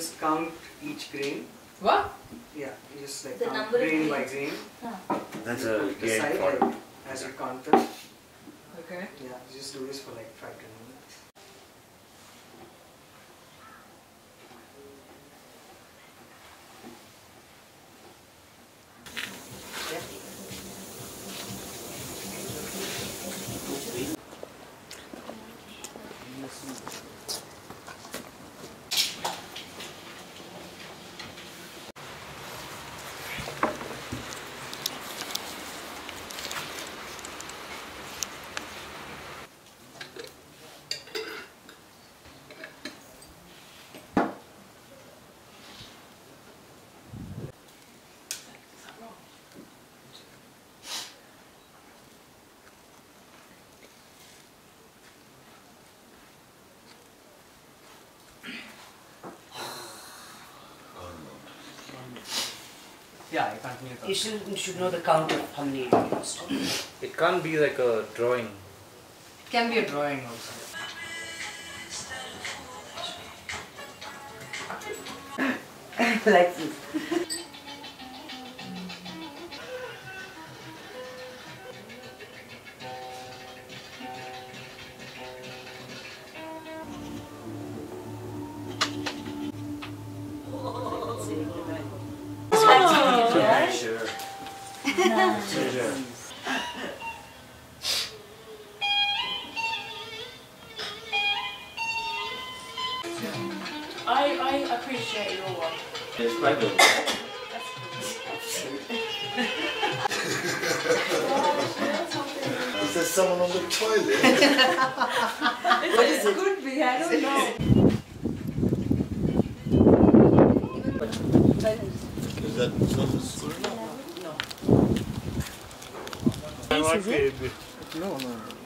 just count each grain. What? Yeah, you just like The count number of grain by grains. grain. That's You a put it game aside, for like, as you count them. Okay. Yeah, you just do this for like 5-10 minutes. Yeah, I continue. You should know the count of how many you used. It can't be like a drawing. It can be a drawing also. Like this. Sure. Sure. I appreciate your one. It's quite good. Is there someone on the toilet? What is it? Could be, I don't know. Is that not a school? No.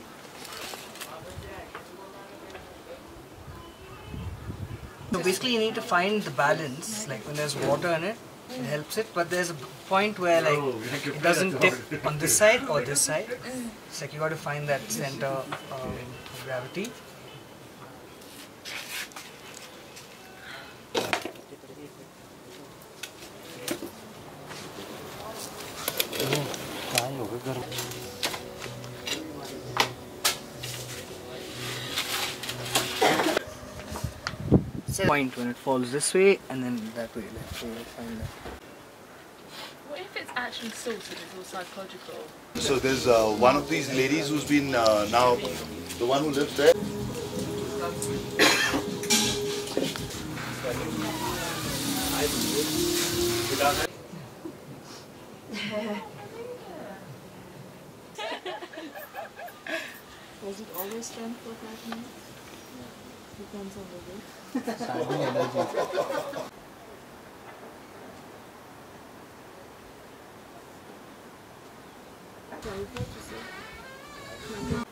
So basically you need to find the balance, like when there's water in it, it helps it, but there's a point where like it doesn't tip on this side or this side. It's like you got to find that center of gravity. Point when it falls this way and then that way, so you'll find that. What if it's actually sorted, it's all psychological? So there's one of these ladies who's been now, the one who lives there. Was it always 10 for 5 minutes? Depends on the day. Sorry, what you say?